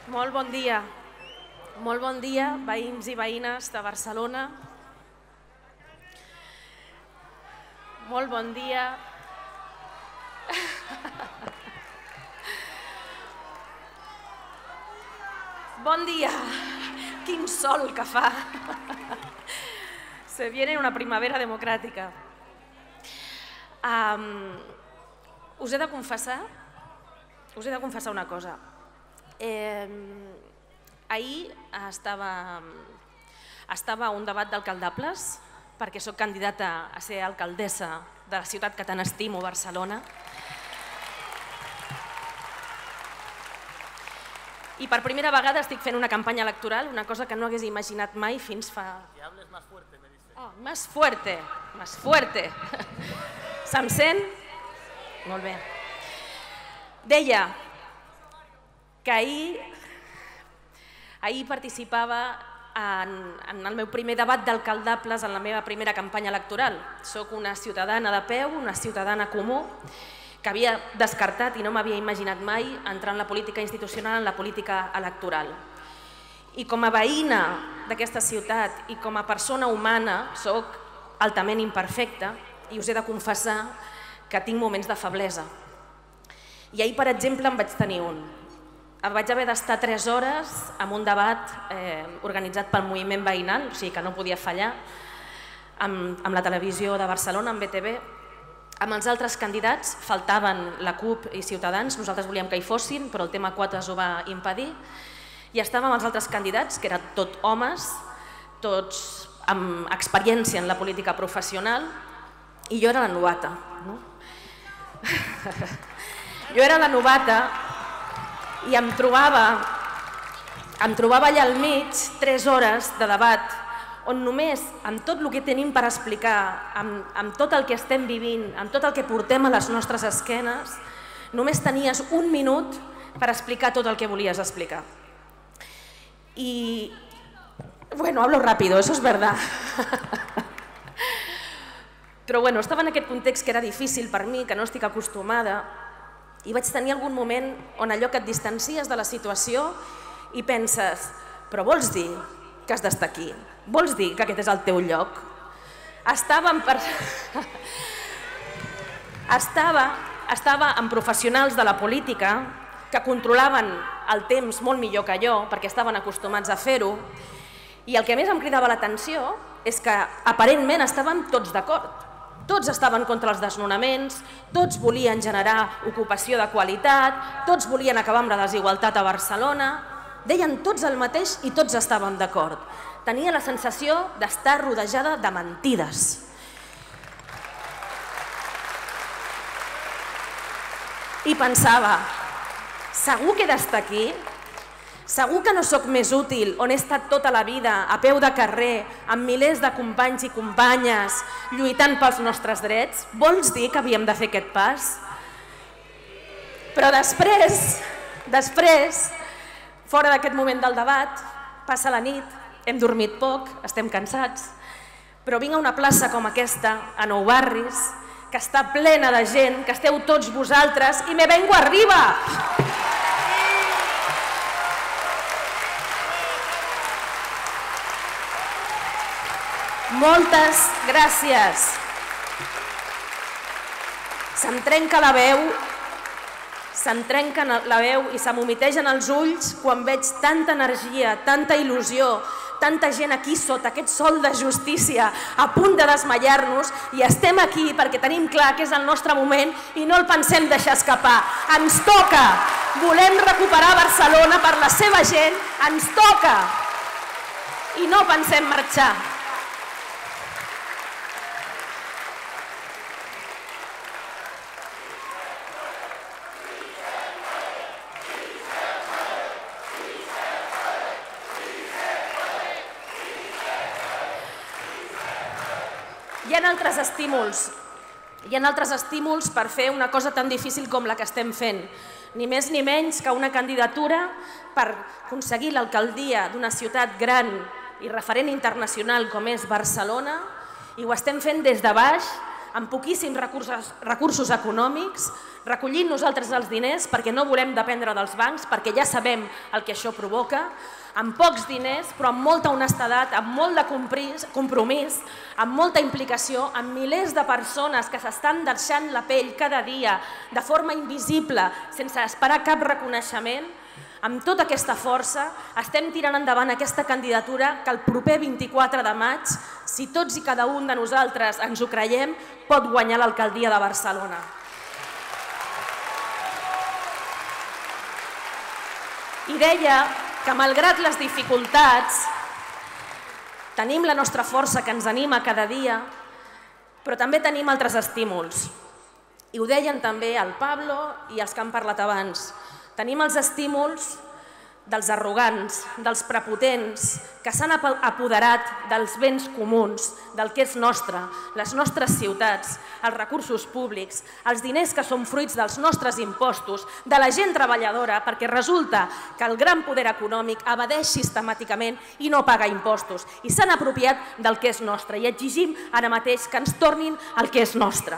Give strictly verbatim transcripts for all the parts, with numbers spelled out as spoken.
Molt bon dia. Molt bon dia, veïns i veïnes de Barcelona. Molt bon dia. Bon dia. Quin sol que fa. Se viene una primavera democràtica. Um, us he de confessar, us he de confessar una cosa. Eh, ahir estava, estava a un debat d'alcaldables perquè sóc candidata a ser alcaldessa de la ciutat que tant estimo, Barcelona. I per primera vegada estic fent una campanya electoral, una cosa que no hagués imaginat mai fins fa... Que hables más fuerte, me dice. Oh, más fuerte, más fuerte. Se'm sent? Molt bé. Deia que ahir, ahir participava en, en el meu primer debat d'alcaldables en la meva primera campanya electoral. Soc una ciutadana de peu, una ciutadana comú, que havia descartat i no m'havia imaginat mai entrar en la política institucional, en la política electoral. I com a veïna d'aquesta ciutat i com a persona humana soc altament imperfecta i us he de confessar que tinc moments de feblesa. I ahir, per exemple, en vaig tenir un. Vaig haver d'estar tres hores en un debat organitzat pel moviment veïnal, o sigui que no podia fallar, amb la televisió de Barcelona, amb B T V. Amb els altres candidats, faltaven la CUP i Ciutadans, nosaltres volíem que hi fossin, però el tema quotes ho va impedir, i estàvem amb els altres candidats, que eren tot homes, tots amb experiència en la política professional, i jo era la novata. Jo era la novata i em trobava, em trobava allà al mig tres hores de debat on només, amb tot el que tenim per explicar, amb, amb tot el que estem vivint, amb tot el que portem a les nostres esquenes, només tenies un minut per explicar tot el que volies explicar. I, bueno, hablo rápido, eso es verdad. Però bueno, estava en aquest context que era difícil per mi, que no estic acostumada, i vaig tenir algun moment on allò que et distancies de la situació i penses, però vols dir que has d'estar aquí? Vols dir que aquest és el teu lloc? Estava en, per... estava, estava amb professionals de la política que controlaven el temps molt millor que jo, perquè estaven acostumats a fer-ho, i el que més em cridava l'atenció és que aparentment estàvem tots d'acord. Tots estaven contra els desnonaments, tots volien generar ocupació de qualitat, tots volien acabar amb la desigualtat a Barcelona, deien tots el mateix i tots estàvem d'acord. Tenia la sensació d'estar rodejada de mentides. I pensava, segur que he d'estar aquí? Segur que no sóc més útil on he estat tota la vida, a peu de carrer, amb milers de companys i companyes, lluitant pels nostres drets? Vols dir que havíem de fer aquest pas? Però després, després, fora d'aquest moment del debat, passa la nit, hem dormit poc, estem cansats, però vinc a una plaça com aquesta, a Nou Barris, que està plena de gent, que esteu tots vosaltres, i me vengo arriba! Moltes gràcies. Se'm trenca la veu, se'm trenca la veu i se m'humitegen els ulls quan veig tanta energia, tanta il·lusió, tanta gent aquí sota aquest sol de justícia a punt de desmaiar-nos, i estem aquí perquè tenim clar que és el nostre moment i no el pensem deixar escapar. Ens toca, volem recuperar Barcelona per la seva gent, ens toca i no pensem marxar. Hi ha altres estímuls, hi ha altres estímuls per fer una cosa tan difícil com la que estem fent. Ni més ni menys que una candidatura per aconseguir l'alcaldia d'una ciutat gran i referent internacional com és Barcelona, i ho estem fent des de baix, amb poquíssims recursos, recursos econòmics, recollint nosaltres els diners perquè no volem dependre dels bancs, perquè ja sabem el que això provoca, amb pocs diners, però amb molta honestedat, amb molt de compromís, amb molta implicació, amb milers de persones que s'estan deixant la pell cada dia de forma invisible, sense esperar cap reconeixement. Amb tota aquesta força estem tirant endavant aquesta candidatura que el proper vint-i-quatre de maig, si tots i cada un de nosaltres ens ho creiem, pot guanyar l'alcaldia de Barcelona. I deia que malgrat les dificultats tenim la nostra força que ens anima cada dia, però també tenim altres estímuls. I ho deien també el Pablo i els que han parlat abans. Tenim els estímuls dels arrogants, dels prepotents, que s'han apoderat dels béns comuns, del que és nostre, les nostres ciutats, els recursos públics, els diners que són fruits dels nostres impostos, de la gent treballadora, perquè resulta que el gran poder econòmic evadeix sistemàticament i no paga impostos, i s'han apropiat del que és nostre, i exigim ara mateix que ens tornin el que és nostre.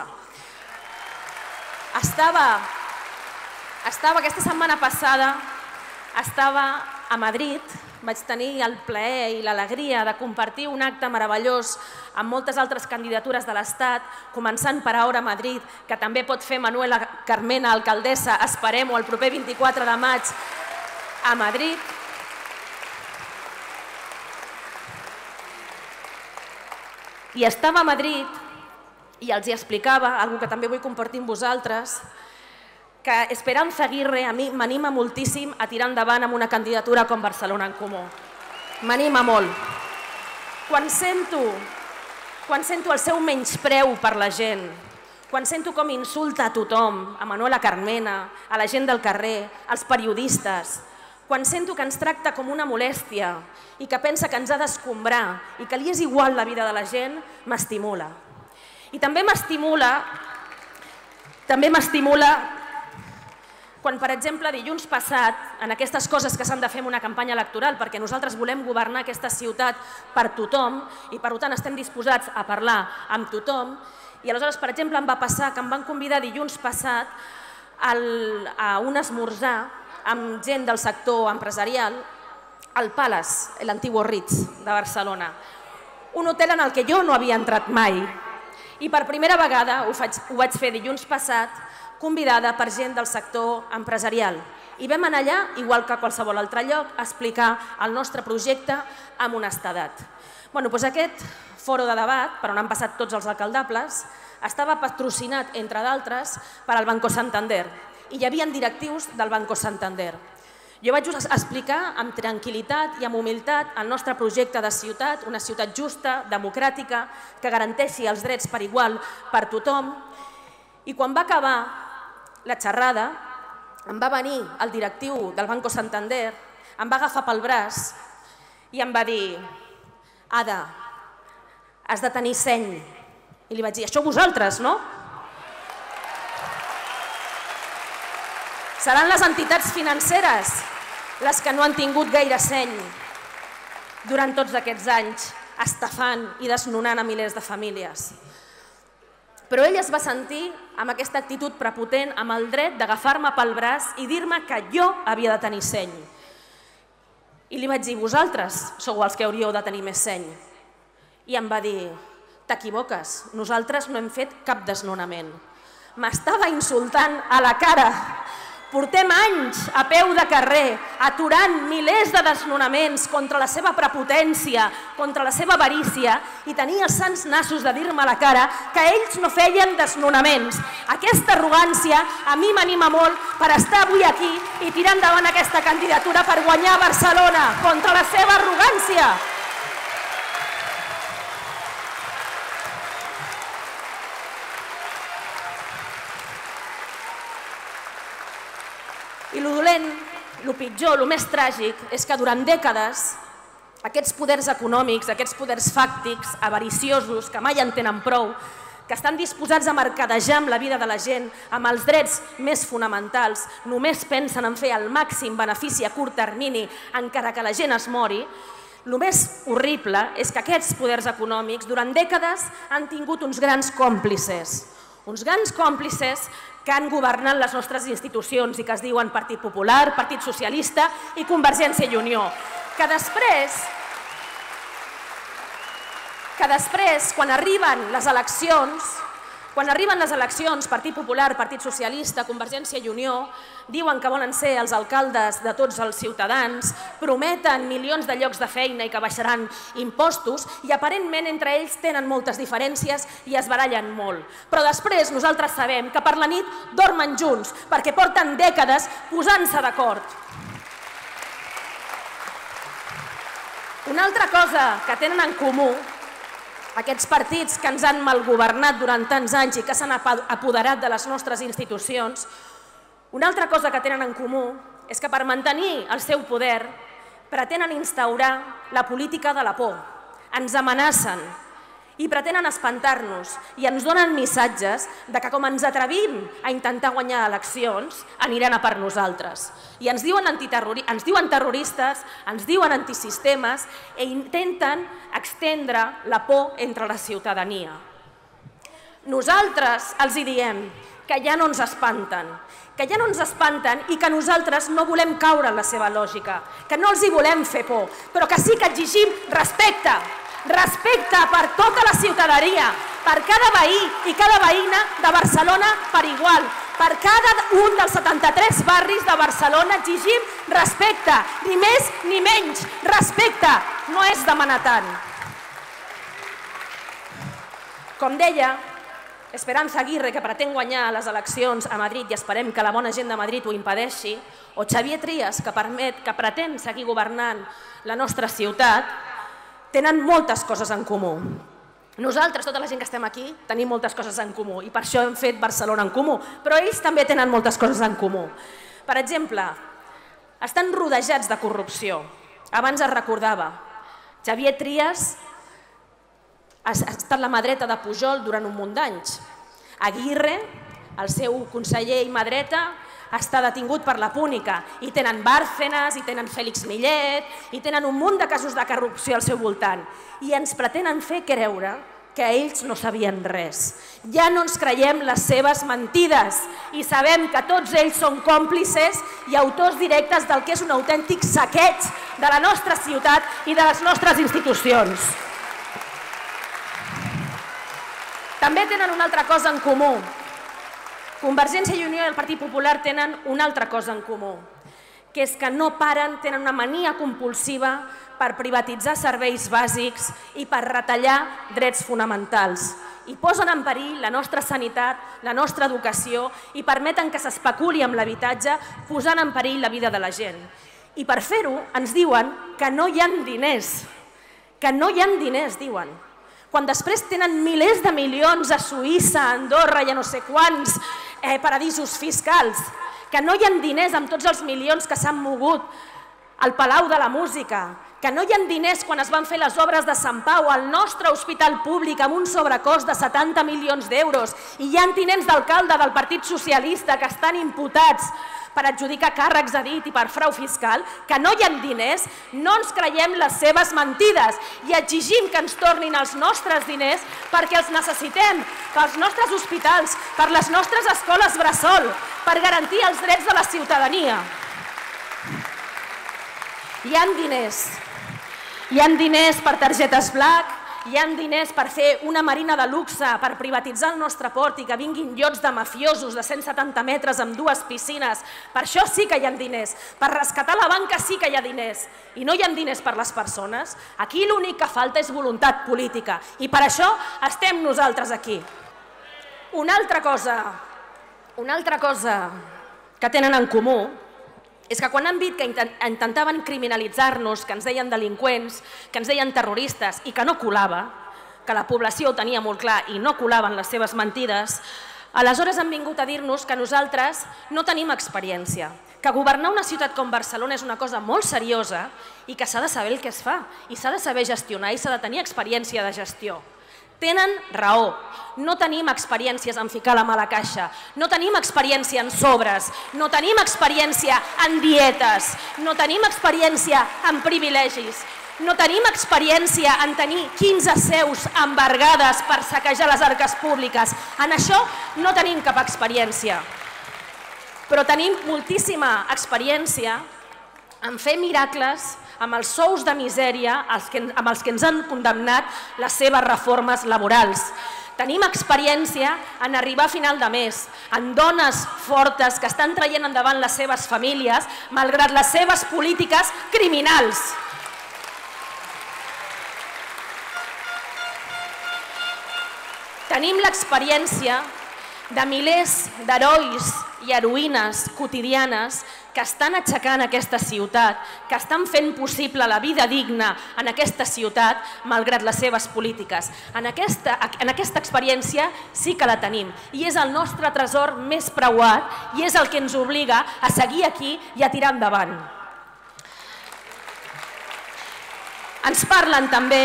Estava... Estava aquesta setmana passada, estava a Madrid, vaig tenir el plaer i l'alegria de compartir un acte meravellós amb moltes altres candidatures de l'Estat, començant per Ara Madrid, que també pot fer Manuela Carmena, alcaldessa, esperem-ho, el proper vint-i-quatre de maig a Madrid. I estava a Madrid i els hi explicava, una cosa que també vull compartir amb vosaltres, que Esperanza Aguirre a mi m'anima moltíssim a tirar endavant amb una candidatura com Barcelona en Comú. M'anima molt. Quan sento, quan sento el seu menyspreu per la gent, quan sento com insulta a tothom, a Manuela Carmena, a la gent del carrer, als periodistes, quan sento que ens tracta com una molèstia i que pensa que ens ha d'escombrar i que li és igual la vida de la gent, m'estimula. I també m'estimula, també m'estimula quan, per exemple, dilluns passat, en aquestes coses que s'han de fer en una campanya electoral, perquè nosaltres volem governar aquesta ciutat per tothom i per tant estem disposats a parlar amb tothom, i aleshores, per exemple, em va passar que em van convidar dilluns passat a un esmorzar amb gent del sector empresarial al Palace, l'Antiguo Ritz de Barcelona, un hotel en el que jo no havia entrat mai, i per primera vegada, ho vaig fer dilluns passat, convidada per gent del sector empresarial. I vam anar allà, igual que a qualsevol altre lloc, a explicar el nostre projecte amb honestedat. Doncs aquest foro de debat, per on han passat tots els alcaldables, estava patrocinat, entre d'altres, per al Banco Santander. I hi havia directius del Banco Santander. Jo vaig explicar amb tranquil·litat i amb humilitat el nostre projecte de ciutat, una ciutat justa, democràtica, que garanteixi els drets per igual per tothom. I quan va acabar la xerrada, em va venir el directiu del Banco Santander, em va agafar pel braç i em va dir: Ada, has de tenir seny. I li vaig dir: això vosaltres, no? Seran les entitats financeres les que no han tingut gaire seny durant tots aquests anys, estafant i desnonant a milers de famílies. Però ell es va sentir amb aquesta actitud prepotent, amb el dret d'agafar-me pel braç i dir-me que jo havia de tenir seny. I li vaig dir: vosaltres sou els que hauríeu de tenir més seny. I em va dir: t'equivoques, nosaltres no hem fet cap desnonament. M'estava insultant a la cara. Portem anys a peu de carrer, aturant milers de desnonaments contra la seva prepotència, contra la seva avarícia, i tenia els sants nassos de dir-me a la cara que ells no feien desnonaments. Aquesta arrogància a mi m'anima molt per estar avui aquí i tirar endavant aquesta candidatura per guanyar Barcelona contra la seva arrogància. I el dolent, el pitjor, el més tràgic, és que durant dècades aquests poders econòmics, aquests poders fàctics, avariciosos, que mai en tenen prou, que estan disposats a mercadejar amb la vida de la gent, amb els drets més fonamentals, només pensen en fer el màxim benefici a curt termini, encara que la gent es mori. El més horrible és que aquests poders econòmics durant dècades han tingut uns grans còmplices. uns grans còmplices que han governat les nostres institucions i que es diuen Partit Popular, Partit Socialista i Convergència i Unió, que després, que després, quan arriben les eleccions, quan arriben les eleccions, Partit Popular, Partit Socialista, Convergència i Unió, diuen que volen ser els alcaldes de tots els ciutadans, prometen milions de llocs de feina i que baixaran impostos i aparentment entre ells tenen moltes diferències i es barallen molt. Però després nosaltres sabem que per la nit dormen junts perquè porten dècades posant-se d'acord. Una altra cosa que tenen en comú aquests partits que ens han malgovernat durant tants anys i que s'han apoderat de les nostres institucions, una altra cosa que tenen en comú és que per mantenir el seu poder pretenen instaurar la política de la por, ens amenacen i pretenen espantar-nos i ens donen missatges de que com ens atrevim a intentar guanyar eleccions, aniran a per nosaltres. I ens diuen antiterroristes, ens diuen terroristes, ens diuen antisistemes i intenten estendre la por entre la ciutadania. Nosaltres els hi diem que ja no ens espanten, que ja no ens espanten i que nosaltres no volem caure en la seva lògica, que no els hi volem fer por, però que sí que exigim respecte, respecte per tota la ciutadania, per cada veí i cada veïna de Barcelona per igual, per cada un dels setanta-tres barris de Barcelona exigim respecte, ni més ni menys, respecte, no és demanar tant. Com deia, Esperanza Aguirre, que pretén guanyar les eleccions a Madrid i esperem que la bona gent de Madrid ho impedeixi, o Xavier Trias, que, permet, que pretén seguir governant la nostra ciutat, tenen moltes coses en comú. Nosaltres, tota la gent que estem aquí, tenim moltes coses en comú i per això hem fet Barcelona en Comú, però ells també tenen moltes coses en comú. Per exemple, estan rodejats de corrupció. Abans es recordava, Xavier Trias ha estat la mà dreta de Pujol durant un munt d'anys. Aguirre, el seu conseller i mà dreta, està detingut per la Púnica i tenen Bárcenas, i tenen Félix Millet, i tenen un munt de casos de corrupció al seu voltant. I ens pretenen fer creure que ells no sabien res. Ja no ens creiem les seves mentides i sabem que tots ells són còmplices i autors directes del que és un autèntic saqueig de la nostra ciutat i de les nostres institucions. També tenen una altra cosa en comú. Convergència i Unió i el Partit Popular tenen una altra cosa en comú, que és que no paren, tenen una mania compulsiva per privatitzar serveis bàsics i per retallar drets fonamentals. I posen en perill la nostra sanitat, la nostra educació i permeten que s'especuli amb l'habitatge posant en perill la vida de la gent. I per fer-ho ens diuen que no hi ha diners, que no hi ha diners, diuen. Quan després tenen milers de milions a Suïssa, a Andorra i a no sé quants paradisos fiscals, que no hi ha diners amb tots els milions que s'han mogut al Palau de la Música, que no hi ha diners quan es van fer les obres de Sant Pau, al nostre hospital públic amb un sobrecost de setanta milions d'euros, i hi ha tinents d'alcalde del Partit Socialista que estan imputats per adjudicar càrrecs a dit i per frau fiscal, que no hi ha diners, no ens creiem les seves mentides i exigim que ens tornin els nostres diners perquè els necessitem pels nostres hospitals, per les nostres escoles bressol, per garantir els drets de la ciutadania. Hi ha diners, hi ha diners per targetes Black, hi ha diners per fer una marina de luxe, per privatitzar el nostre port i que vinguin iots de mafiosos de cent setanta metres amb dues piscines. Per això sí que hi ha diners. Per rescatar la banca sí que hi ha diners. I no hi ha diners per les persones. Aquí l'únic que falta és voluntat política. I per això estem nosaltres aquí. Una altra cosa, una altra cosa que tenen en comú és que quan han dit que intentaven criminalitzar-nos, que ens deien delinqüents, que ens deien terroristes i que no colava, que la població ho tenia molt clar i no colaven les seves mentides, aleshores han vingut a dir-nos que nosaltres no tenim experiència, que governar una ciutat com Barcelona és una cosa molt seriosa i que s'ha de saber el que es fa i s'ha de saber gestionar i s'ha de tenir experiència de gestió. Tenen raó. No tenim experiències en ficar la mà a la caixa, no tenim experiència en sobres, no tenim experiència en dietes, no tenim experiència en privilegis. No tenim experiència en tenir quinze seus embargades per saquejar les arques públiques. En això no tenim cap experiència. Però tenim moltíssima experiència en fer miracles amb els sous de misèria amb els que ens han condemnat les seves reformes laborals. Tenim experiència en arribar a final de mes, en dones fortes que estan traient endavant les seves famílies malgrat les seves polítiques criminals. Tenim l'experiència de milers d'herois i heroïnes quotidianes que estan aixecant aquesta ciutat, que estan fent possible la vida digna en aquesta ciutat malgrat les seves polítiques. En aquesta, en aquesta experiència sí que la tenim i és el nostre tresor més preuat i és el que ens obliga a seguir aquí i a tirar endavant. Ens parlen també,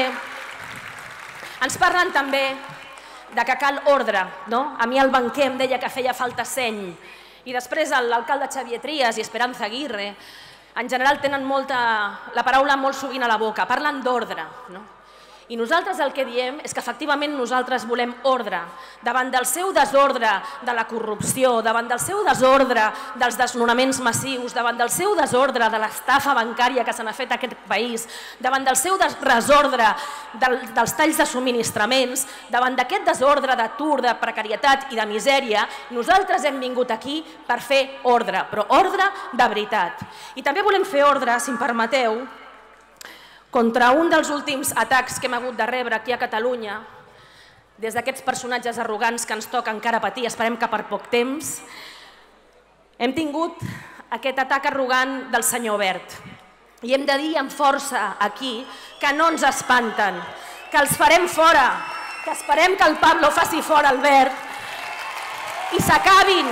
ens parlen també de que cal ordre. A mi el banquer em deia que feia falta seny. I després l'alcalde Xavier Trias i Esperanza Aguirre en general tenen la paraula molt sovint a la boca, parlen d'ordre. I nosaltres el que diem és que efectivament nosaltres volem ordre davant del seu desordre de la corrupció, davant del seu desordre dels desnonaments massius, davant del seu desordre de l'estafa bancària que se n'ha fet a aquest país, davant del seu desordre dels talls de subministraments, davant d'aquest desordre d'atur, de precarietat i de misèria, nosaltres hem vingut aquí per fer ordre, però ordre de veritat. I també volem fer ordre, si em permeteu, contra un dels últims atacs que hem hagut de rebre aquí a Catalunya, des d'aquests personatges arrogants que ens toca encara patir, esperem que per poc temps, hem tingut aquest atac arrogant del senyor Wert. I hem de dir amb força aquí que no ens espanten, que els farem fora, que esperem que el Pablo faci fora el Wert i s'acabin,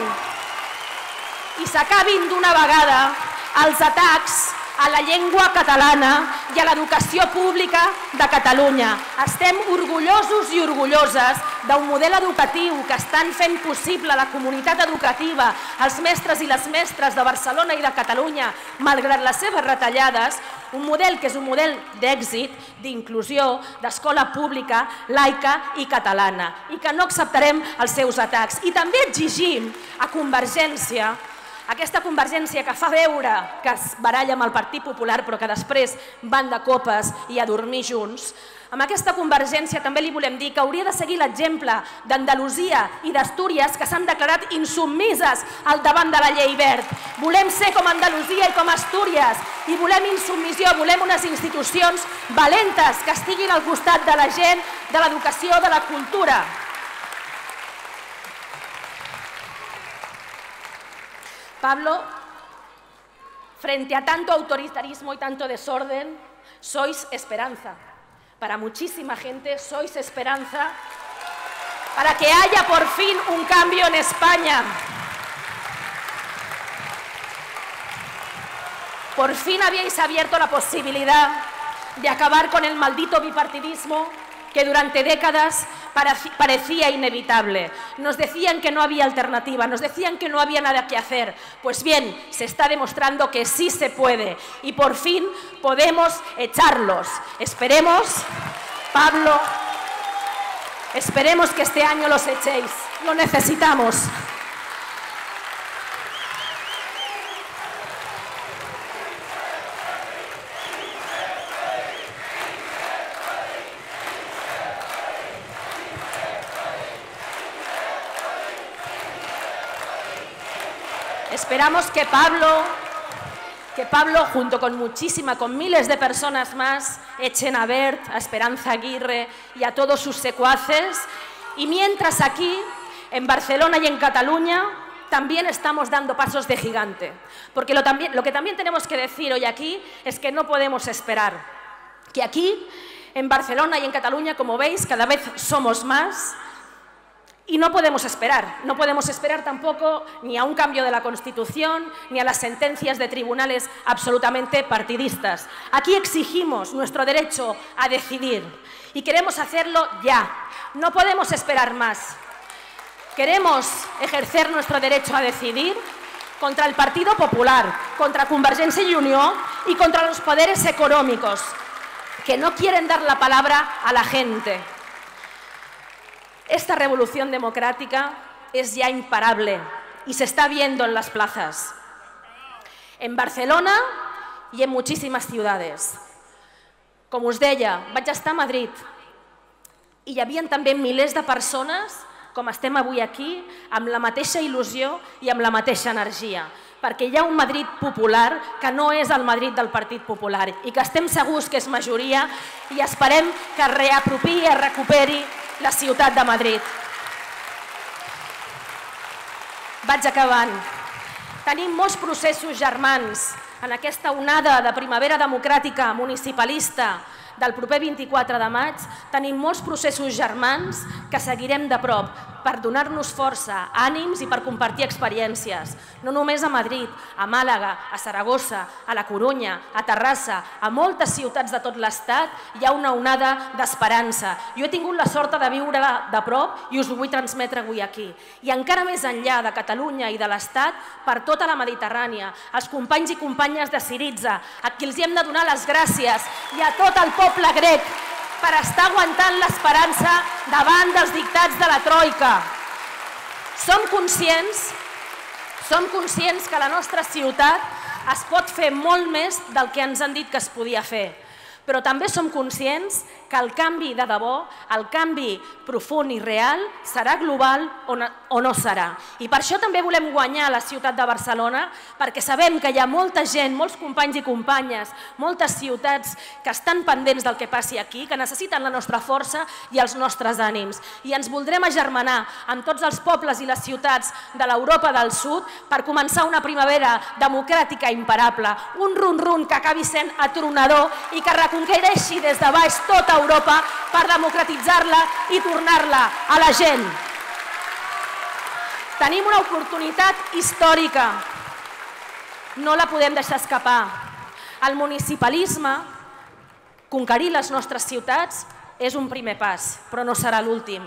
i s'acabin d'una vegada els atacs a la llengua catalana i a l'educació pública de Catalunya. Estem orgullosos i orgulloses d'un model educatiu que estan fent possible la comunitat educativa, els mestres i les mestres de Barcelona i de Catalunya, malgrat les seves retallades, un model que és un model d'èxit, d'inclusió, d'escola pública, laica i catalana, i que no acceptarem els seus atacs. I també exigim a Convergència, aquesta Convergència que fa veure que es baralla amb el Partit Popular però que després van de copes i a dormir junts, amb aquesta Convergència també li volem dir que hauria de seguir l'exemple d'Andalusia i d'Astúries que s'han declarat insubmises al davant de la llei Wert. Volem ser com Andalusia i com Astúries i volem insubmissió, volem unes institucions valentes que estiguin al costat de la gent, de l'educació, de la cultura. Pablo, frente a tanto autoritarismo y tanto desorden, sois esperanza. Para muchísima gente sois esperanza para que haya por fin un cambio en España. Por fin habíais abierto la posibilidad de acabar con el maldito bipartidismo que durante décadas parecía inevitable. Nos decían que no había alternativa, nos decían que no había nada que hacer. Pues bien, se está demostrando que sí se puede y por fin podemos echarlos. Esperemos, Pablo, esperemos que este año los echéis. Lo necesitamos. Esperamos que Pablo, que Pablo, junto con muchísima, con miles de personas más, echen a Wert, a Esperanza Aguirre y a todos sus secuaces. Y mientras aquí, en Barcelona y en Cataluña, también estamos dando pasos de gigante. Porque lo, también, lo que también tenemos que decir hoy aquí es que no podemos esperar. Que aquí, en Barcelona y en Cataluña, como veis, cada vez somos más. Y no podemos esperar, no podemos esperar tampoco ni a un cambio de la Constitución, ni a las sentencias de tribunales absolutamente partidistas. Aquí exigimos nuestro derecho a decidir y queremos hacerlo ya. No podemos esperar más. Queremos ejercer nuestro derecho a decidir contra el Partido Popular, contra Convergència i Unió y contra los poderes económicos. que no quieren dar la palabra a la gente. Esta revolución democrática es ya imparable y se está viendo en las plazas, en Barcelona i en moltíssimes ciutats. Com us deia, vaig estar a Madrid i hi havia també milers de persones, com estem avui aquí, amb la mateixa il·lusió i amb la mateixa energia, perquè hi ha un Madrid popular que no és el Madrid del Partit Popular i que estem segurs que és majoria i esperem que es reapropiï i es recuperi la ciutat de Madrid. Vaig acabant. Tenim molts processos germans en aquesta onada de primavera democràtica municipalista del proper vint-i-quatre de maig. Tenim molts processos germans que seguirem de prop per donar-nos força, ànims i per compartir experiències. No només a Madrid, a Màlaga, a Saragossa, a La Corunya, a Terrassa, a moltes ciutats de tot l'Estat hi ha una onada d'esperança. Jo he tingut la sort de viure de prop i us ho vull transmetre avui aquí. I encara més enllà de Catalunya i de l'Estat, per tota la Mediterrània, als companys i companyes de Syriza, a qui els hem de donar les gràcies, i a tot el poble grec, per estar aguantant l'esperança davant dels dictats de la Troika. Som conscients, som conscients que a la nostra ciutat es pot fer molt més del que ens han dit que es podia fer, però també som conscients que el canvi de debò, el canvi profund i real, serà global o no serà. I per això també volem guanyar la ciutat de Barcelona, perquè sabem que hi ha molta gent, molts companys i companyes, moltes ciutats que estan pendents del que passi aquí, que necessiten la nostra força i els nostres ànims. I ens voldrem agermanar amb tots els pobles i les ciutats de l'Europa del Sud per començar una primavera democràtica imparable, un run-run que acabi sent atronador i que reconquereixi des de baix tota Europa per democratitzar-la i tornar-la a la gent. Tenim una oportunitat històrica, no la podem deixar escapar. El municipalisme, conquerir les nostres ciutats, és un primer pas, però no serà l'últim.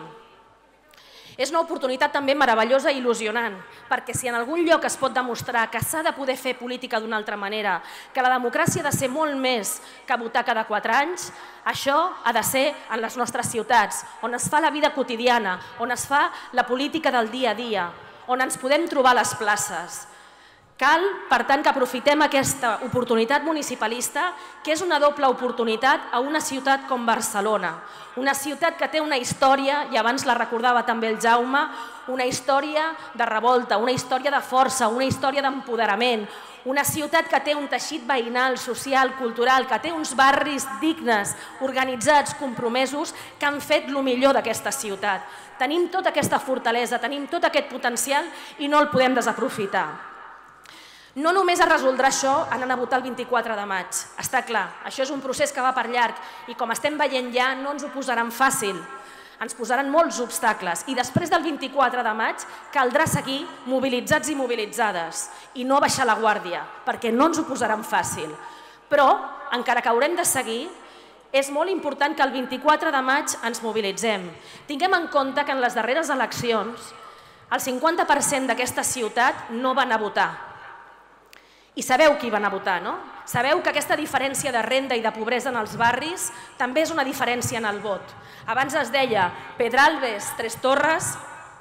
És una oportunitat també meravellosa i il·lusionant, perquè si en algun lloc es pot demostrar que s'ha de poder fer política d'una altra manera, que la democràcia ha de ser molt més que votar cada quatre anys, això ha de ser en les nostres ciutats, on es fa la vida quotidiana, on es fa la política del dia a dia, on ens podem trobar a les places. Cal, per tant, que aprofitem aquesta oportunitat municipalista, que és una doble oportunitat a una ciutat com Barcelona, una ciutat que té una història, i abans la recordava també el Jaume, una història de revolta, una història de força, una història d'empoderament, una ciutat que té un teixit veïnal, social, cultural, que té uns barris dignes, organitzats, compromesos, que han fet el millor d'aquesta ciutat. Tenim tota aquesta fortalesa, tenim tot aquest potencial i no el podem desaprofitar. No només es resoldrà això anant a votar el vint-i-quatre de maig, està clar, això és un procés que va per llarg i com estem veient ja no ens ho posaran fàcil, ens posaran molts obstacles i després del vint-i-quatre de maig caldrà seguir mobilitzats i mobilitzades i no baixar la guàrdia perquè no ens ho posaran fàcil. Però, encara que haurem de seguir, és molt important que el vint-i-quatre de maig ens mobilitzem. Tinguem en compte que en les darreres eleccions el cinquanta per cent d'aquesta ciutat no van a votar. I sabeu qui van a votar, no? Sabeu que aquesta diferència de renda i de pobresa en els barris també és una diferència en el vot. Abans es deia Pedralbes, Tres Torres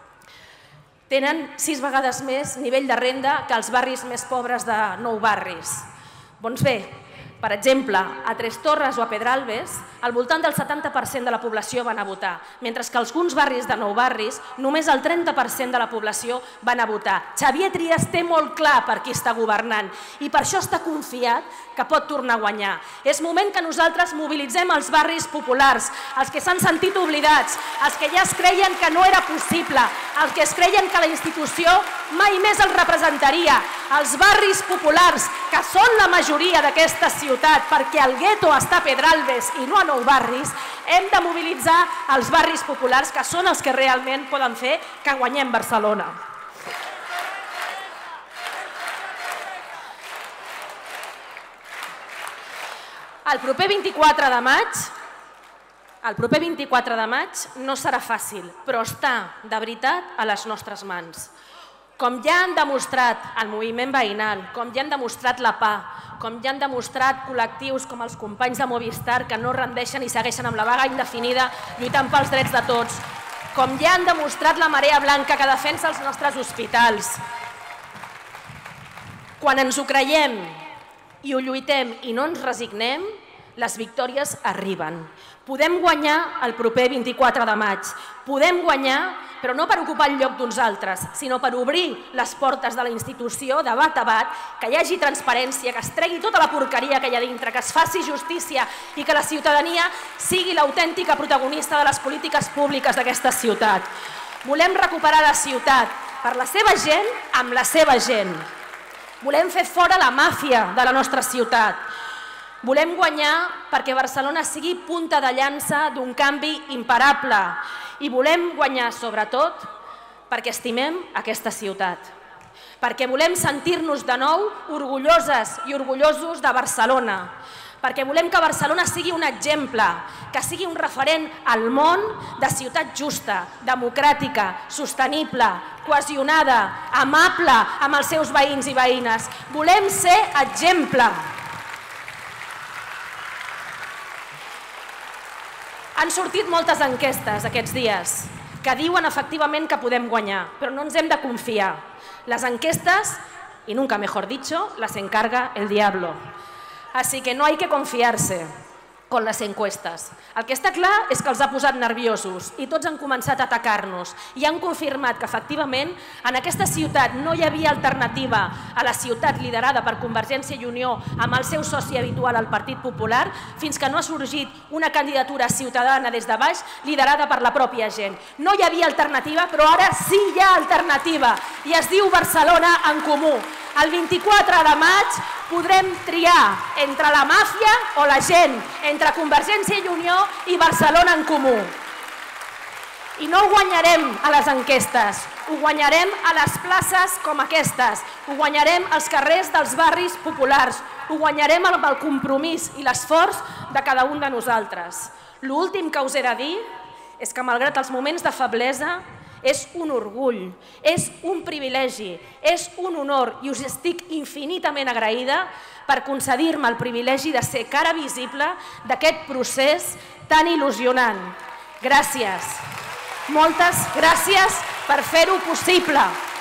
tenen sis vegades més nivell de renda que els barris més pobres de nou barris. Doncs bé, per exemple, a Tres Torres o a Pedralbes, al voltant del setanta per cent de la població van a votar, mentre que alguns barris de nou barris, només el trenta per cent de la població van a votar. Xavier Trias té molt clar per qui està governant i per això està confiat que pot tornar a guanyar. És moment que nosaltres mobilitzem els barris populars, els que s'han sentit oblidats, els que ja es creien que no era possible, els que es creien que la institució mai més els representaria, els barris populars, que són la majoria d'aquesta ciutat, perquè el gueto està a Pedralbes i no a nou barris, hem de mobilitzar els barris populars, que són els que realment poden fer que guanyem Barcelona. El proper vint-i-quatre de maig, el proper vint-i-quatre de maig no serà fàcil, però està, de veritat, a les nostres mans. Com ja han demostrat el moviment veïnal, com ja han demostrat la P A, com ja han demostrat col·lectius com els companys de Movistar, que no rendeixen i segueixen amb la vaga indefinida lluitant pels drets de tots, com ja han demostrat la Marea Blanca, que defensa els nostres hospitals. Quan ens ho creiem i ho lluitem i no ens resignem, les victòries arriben. Podem guanyar el proper vint-i-quatre de maig. Podem guanyar, però no per ocupar el lloc d'uns altres, sinó per obrir les portes de la institució de bat a bat, que hi hagi transparència, que es tregui tota la porqueria que hi ha dintre, que es faci justícia i que la ciutadania sigui l'autèntica protagonista de les polítiques públiques d'aquesta ciutat. Volem recuperar la ciutat per la seva gent, amb la seva gent. Volem fer fora la màfia de la nostra ciutat. Volem guanyar perquè Barcelona sigui punta de llança d'un canvi imparable i volem guanyar sobretot perquè estimem aquesta ciutat, perquè volem sentir-nos de nou orgulloses i orgullosos de Barcelona, perquè volem que Barcelona sigui un exemple, que sigui un referent al món de ciutat justa, democràtica, sostenible, cohesionada, amable amb els seus veïns i veïnes. Volem ser exemple. Han sortit moltes enquestes aquests dies que diuen efectivament que podem guanyar, però no ens hem de confiar. Les enquestes, y nunca mejor dicho, las encarga el diablo. Así que no hay que confiarse con les encuestes. El que està clar és que els ha posat nerviosos i tots han començat a atacar-nos i han confirmat que efectivament en aquesta ciutat no hi havia alternativa a la ciutat liderada per Convergència i Unió amb el seu soci habitual, el Partit Popular, fins que no ha sorgit una candidatura ciutadana des de baix liderada per la pròpia gent. No hi havia alternativa, però ara sí hi ha alternativa i es diu Barcelona en Comú. El vint-i-quatre de maig podrem triar entre la màfia o la gent, entre Convergència i Unió i Barcelona en Comú. I no ho guanyarem a les enquestes, ho guanyarem a les places com aquestes, ho guanyarem als carrers dels barris populars, ho guanyarem amb el compromís i l'esforç de cada un de nosaltres. L'últim que us he de dir és que, malgrat els moments de feblesa, és un orgull, és un privilegi, és un honor i us estic infinitament agraïda per concedir-me el privilegi de ser cara visible d'aquest procés tan il·lusionant. Gràcies. Moltes gràcies per fer-ho possible.